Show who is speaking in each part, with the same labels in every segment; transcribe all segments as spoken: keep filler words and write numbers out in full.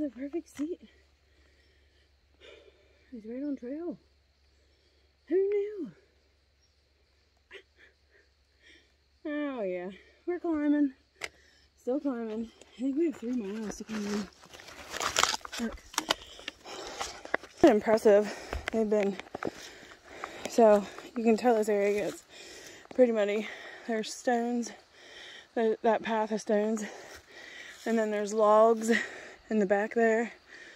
Speaker 1: the perfect seat. He's right on trail. Who knew? Oh yeah, we're climbing. Still climbing. I think we have three miles to come in. Look. Impressive. They've been, so you can tell this area gets pretty muddy. There's stones, that path of stones, and then there's logs in the back there.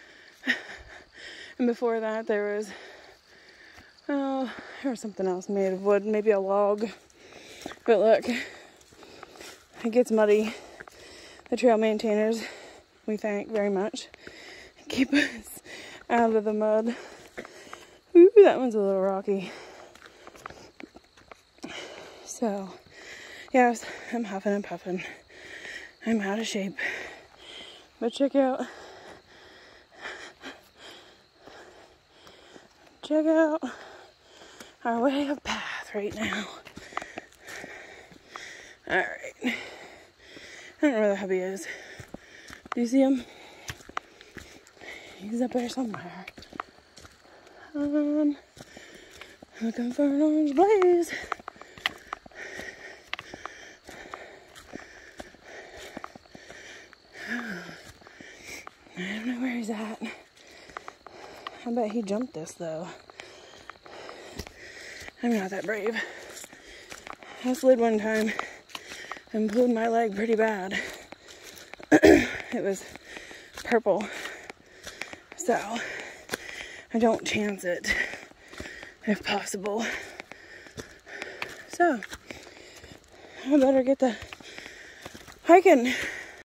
Speaker 1: And before that there was, oh, there was something else made of wood, maybe a log. But look, it gets muddy. The trail maintainers, we thank very much, keep us out of the mud. Ooh, that one's a little rocky. So, yes, I'm huffing and puffing. I'm out of shape. But check out, check out our way of path right now. Alright. I don't know where the hubby is. Do you see him? He's up there somewhere. Um, looking for an orange blaze. I don't know where he's at. I bet he jumped us though. I'm not that brave. I slid one time and pulled my leg pretty bad. It was purple. So I don't chance it if possible. So I better get the hiking.